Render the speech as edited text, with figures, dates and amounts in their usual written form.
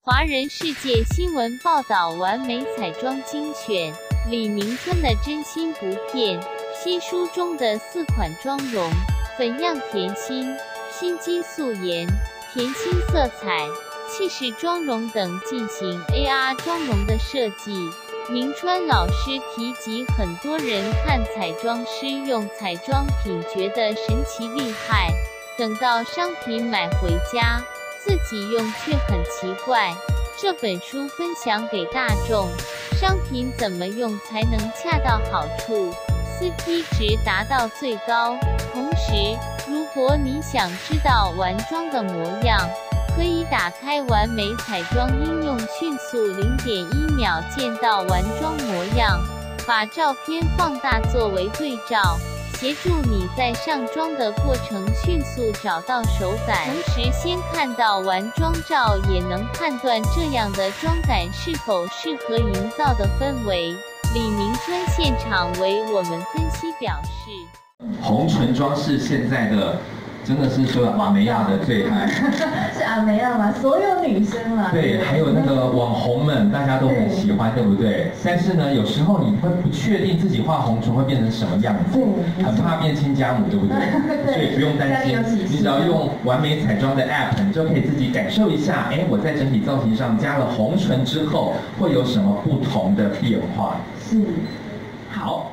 华人世界新闻报道完美彩妆精选，李明春的真心不骗，新书中的4款妆容，粉样甜心、心肌素颜、甜心色彩、气势妆容等进行 AR 妆容的设计。明川老师提及，很多人看彩妆师用彩妆品觉得神奇厉害，等到商品买回家，自己用却很奇怪。这本书分享给大众，商品怎么用才能恰到好处， CP 值达到最高。同时，如果你想知道完妆的模样，可以打开完美彩妆应用，迅速0.1秒见到完妆模样，把照片放大作为对照，协助你在上妆的过程迅速找到手感，同时先看到完妆照也能判断这样的妆感是否适合营造的氛围。李明春现场为我们分析表示， 红唇妆是现在的。真的是说阿梅亚的最爱， 是阿梅亚吗？所有女生嘛。 对，还有那个网红们，大家都很喜欢，对不对？但是呢，有时候你会不确定自己画红唇会变成什么样子，很怕变亲家母，对不对？所以不用担心，你只要用完美彩妆的 App， 你就可以自己感受一下，哎，我在整体造型上加了红唇之后，会有什么不同的变化？ 是， 好。